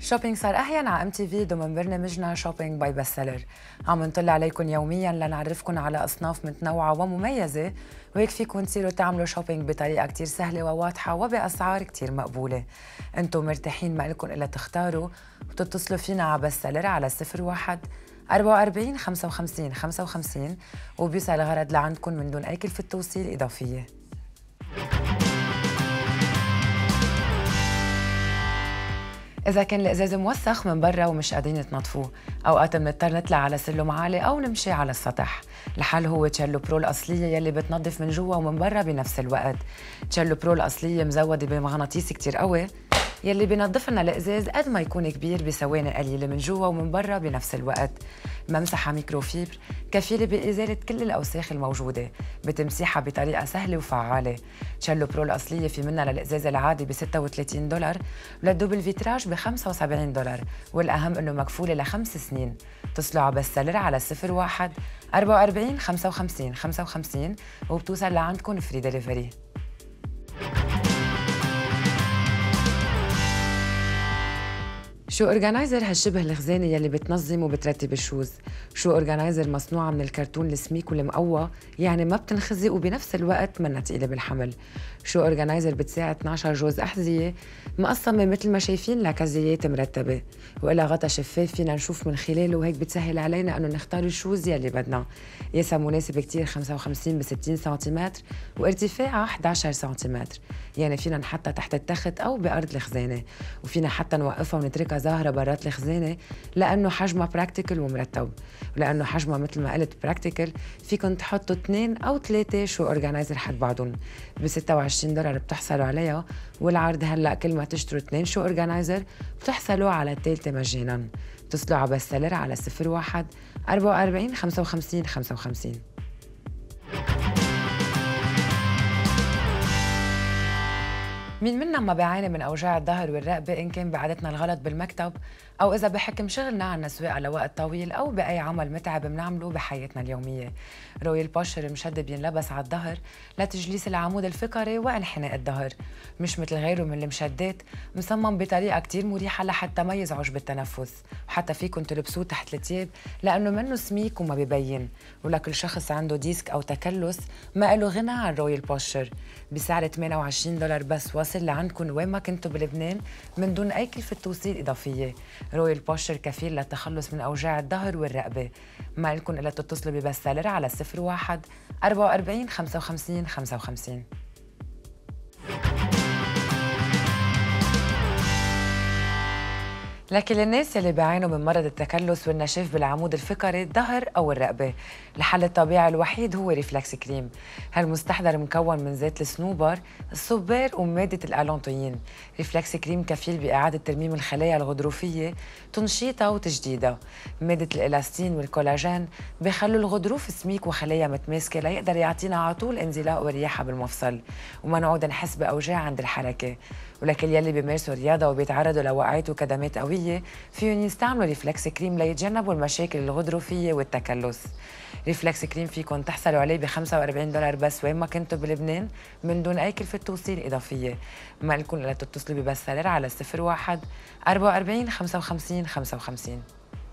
شوبينج صار أحيانا على MTV ضمن برنامجنا شوبينج باي بستسيلر. عم نطلع عليكم يوميا لنعرفكم على أصناف متنوعة ومميزة، وهيك فيكم تصيروا تعملوا شوبينج بطريقة كتير سهلة وواضحة وبأسعار كتير مقبولة. انتم مرتاحين، ما لكم إلا تختاروا وتتصلوا فينا على بستسيلر على 01 44 55 55 وبيوصل الغرض لعندكم من دون أي كلفة توصيل إضافية. إذا كان الإزاز موسخ من برا ومش قادرين تنظفوه، أوقات بنضطر نطلع على سلم عالي أو نمشي على السطح. الحل هو تشيلو برو الأصلية يلي بتنظف من جوا ومن برا بنفس الوقت. تشيلو برو الأصلية مزودة بمغناطيس كتير قوي يلي بينظف لنا الإزاز قد ما يكون كبير بثواني قليلة من جوا ومن برا بنفس الوقت. ممسحة ميكروفيبر كفيلة بإزالة كل الأوساخ الموجودة، بتمسيحها بطريقة سهلة وفعالة. تشيلو برو الأصلية في منها للإزاز العادي ب $36 وللدوبل فيتراج ب $95، والأهم إنه مكفولة ل5 سنين. اتصلوا على بستسيلر على 01 44 55 55 وبتوصل لعندكم فري ديليفري. شو اورجانيزر هالشبه الخزانه يلي بتنظم وبترتب الشوز. شو اورجانيزر مصنوعه من الكرتون السميك والمقوى، يعني ما بتنخزي وبنفس الوقت منا تقيله بالحمل. شو اورجانيزر بتساعد 12 جوز احذيه مقسمه مثل ما شايفين لكزيات مرتبه، وإلها غطا شفاف فينا نشوف من خلاله، وهيك بتسهل علينا انه نختار الشوز يلي بدنا. قياسها مناسب كتير، 55 ب 60 سنتيمتر وارتفاعها 11 سنتيمتر، يعني فينا نحطها تحت التخت او بارض الخزانه، وفينا حتى نوقفها ونتركها ظاهرة برات الخزانة لأنه حجمها براكتيكل ومرتب. ولأنه حجمها مثل ما قلت براكتيكل، فيكن تحطوا 2 أو 3 شو أورجانيزر حد بعضهم. ب $26 بتحصلوا عليها، والعرض هلأ كل ما تشتروا 2 شو أورجانيزر بتحصلوا على الثالثة مجانا. اتصلوا على بستسيلر على 01 44 55 55. مين منا ما بيعاني من أوجاع الظهر والرقبة، إن كان بعادتنا الغلط بالمكتب أو إذا بحكم شغلنا عنا سواقة لوقت طويل أو بأي عمل متعب بنعمله بحياتنا اليومية. رويال بوشر مشد بينلبس على الظهر لتجليس العمود الفقري وانحناء الظهر، مش مثل غيره من المشدات، مصمم بطريقة كتير مريحة لحتى ما يزعج بالتنفس، وحتى فيكن تلبسوه تحت التياب لأنه منه سميك وما ببين. ولكل شخص عنده ديسك أو تكلس ما له غنى عن رويال بوشر. بسعر $28 بس، واصل لعندكم وين ما كنتوا بلبنان من دون أي كلفة توصيل إضافية. رويال بوشر كفيل للتخلص من أوجاع الظهر والرقبة. ما لكم إلا تتصلوا ببستسيلر على 01 44 55 55. لكن الناس اللي بيعانوا من مرض التكلس والنشاف بالعمود الفقري، الظهر أو الرقبة، الحل الطبيعي الوحيد هو ريفلكس كريم. هالمستحضر مكون من زيت الصنوبر، الصبار ومادة الألونتوين. ريفلكس كريم كفيل بإعادة ترميم الخلايا الغضروفية، تنشيطها وتجديدها. مادة الإلاستين والكولاجين بيخلوا الغضروف سميك وخلايا متماسكة ليقدر يعطينا على طول انزلاق ورياحة بالمفصل، وما نعود نحس بأوجاع عند الحركة. ولكن يلي بيمارسوا رياضة وبيتعرضوا لوقعات وكدمات قوية فيهم يستعملوا ريفلكس كريم ليتجنبوا المشاكل الغضروفية والتكلس. ريفلكس كريم فيكم تحصلوا عليه ب $45 بس، وين ما كنتوا بلبنان من دون أي كلفة توصيل إضافية. ما لكم إلا تتصلوا ببستسيلر على 01 44 55 55.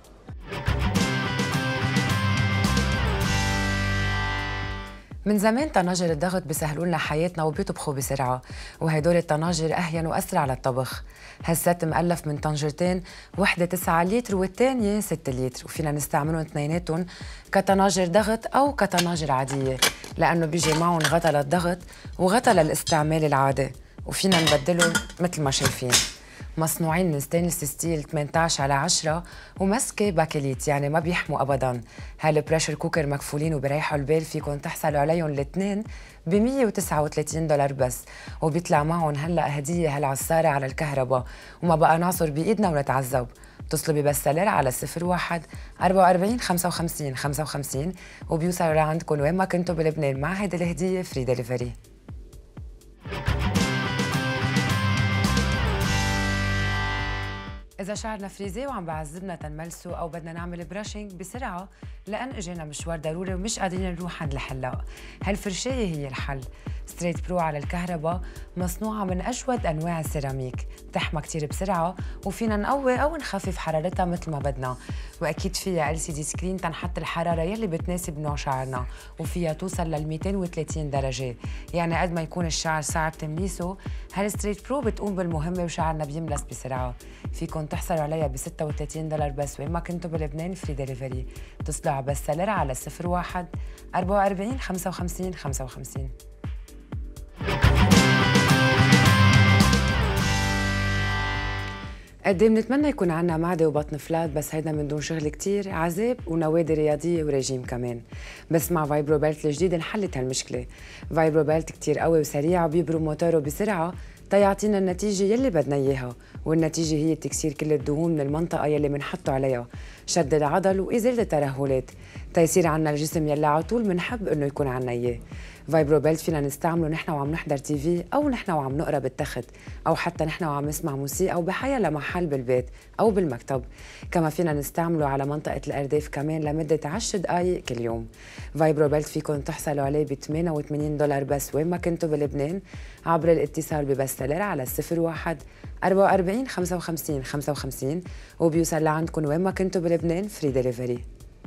من زمان طناجر الضغط بيسهلوا لنا حياتنا وبيطبخوا بسرعة، وهدول الطناجر أهين وأسرع للطبخ. هالست مؤلف من طنجرتين، وحدة 9 لتر والتانية 6 لتر، وفينا نستعملهم اثنيناتهم كطناجر ضغط أو كطناجر عادية، لأنه بيجي معهم غطا للضغط وغطا للاستعمال العادي، وفينا نبدلهم مثل ما شايفين. مصنوعين من ستينلس ستيل 18/10 ومسكه باكليت، يعني ما بيحموا ابدا. هالبريشر كوكر مكفولين وبريحوا البال، فيكم تحصلوا عليهم الاثنين ب $139 بس، وبيطلع معهم هلا هديه هالعصاره على الكهرباء، وما بقى نعصر بايدنا ونتعذب. اتصلوا ببستسيلر على 01 44 55 55 وبيوصلوا لعندكم وين ما كنتوا بلبنان مع هيدي الهديه فري ديليفري. إذا إذا شعرنا فريزي وعم بعذبنا تنملسه أو بدنا نعمل براشنج بسرعة لأن إجينا مشوار ضروري ومش قادرين نروح عند الحلاق، هالفرشاية هي الحل. ستريت برو على الكهرباء مصنوعة من أجود أنواع السيراميك، بتحمى كتير بسرعة وفينا نقوي أو نخفف حرارتها مثل ما بدنا، وأكيد فيها LCD سكرين تنحط الحرارة يلي بتناسب نوع شعرنا، وفيها توصل لل 230 درجة، يعني قد ما يكون الشعر صعب تمليسه هالستريت برو بتقوم بالمهمة وشعرنا بيملس بسرعة. فيكن تحصلوا عليها ب $36 بس وين ما كنتوا بلبنان، فري دليفري. اتصلوا على بس سيلر على 01 44 55 55. قد ايه بنتمنى يكون عنا معدة وبطن فلات، بس هيدا من دون شغل كتير، عذاب ونوادي رياضية وريجيم كمان. بس مع فايبرو بيلت الجديد انحلت هالمشكلة. فايبرو بيلت كتير قوي وسريع وبيبرم موتوره بسرعة تيعطينا النتيجة يلي بدنا إياها، والنتيجة هي تكسير كل الدهون من المنطقة يلي منحطه عليها، شد العضل وإزالة الترهلات، تيصير عنا الجسم يلي على طول منحب إنه يكون عنا إياه. فايبرو بيلت فينا نستعمله نحن وعم نحضر TV أو نحن وعم نقرا بالتخت، أو حتى نحن وعم نسمع موسيقى أو بحيا لمحل بالبيت أو بالمكتب. كما فينا نستعمله على منطقة الأرداف كمان لمدة 10 دقايق كل يوم. فايبرو بيلت فيكن تحصلوا عليه ب $88 بس وين ما كنتوا بلبنان عبر الاتصال ببس سيلر على 01 44 55 55 وبيوصل لعندكم وين ما كنتوا بلبنان، فري دليفري.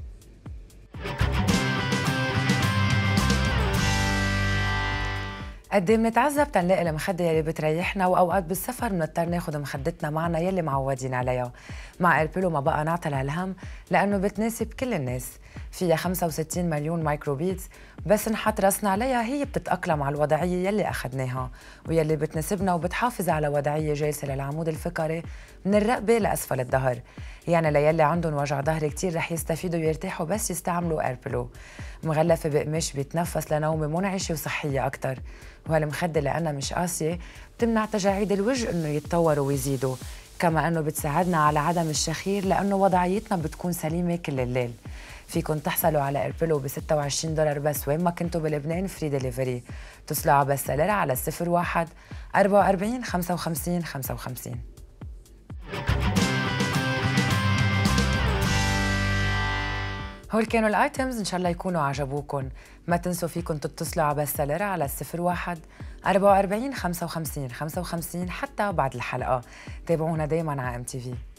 قد ايه بنتعذب تنلاقي المخدة يلي بتريحنا، واوقات بالسفر بنضطر ناخد مخدتنا معنا يلي معودين عليها. مع ايربيلو ما بقى نعطل هالهم لانه بتناسب كل الناس، فيها 65 مليون مايكروبيتس، بس نحط راسنا عليها هي بتتأقلم على الوضعية يلي اخذناها ويلي بتناسبنا، وبتحافظ على وضعية جالسة للعمود الفقري من الرقبة لأسفل الظهر. يعني ليلي عندهم وجع ظهر كتير رح يستفيدوا ويرتاحوا بس يستعملوا ايربيلو. مغلفة بقماش بيتنفس لنومة منعشة وصحية أكتر، وهالمخدة لأنها مش قاسية بتمنع تجاعيد الوجه إنه يتطوروا ويزيدوا، كما إنه بتساعدنا على عدم الشخير لأنه وضعيتنا بتكون سليمة كل الليل. فيكن تحصلوا على ايربيلو ب $26 بس وين ما كنتوا بلبنان، فري دليفري. اتصلوا على بس سيلر على 01 44 55 55. هول كانوا الايتمز، ان شاء الله يكونوا عجبوكم. ما تنسوا فيكم تتصلوا على بس سيلر على 01 44 55 55 حتى بعد الحلقة. تابعونا دايما على MTV.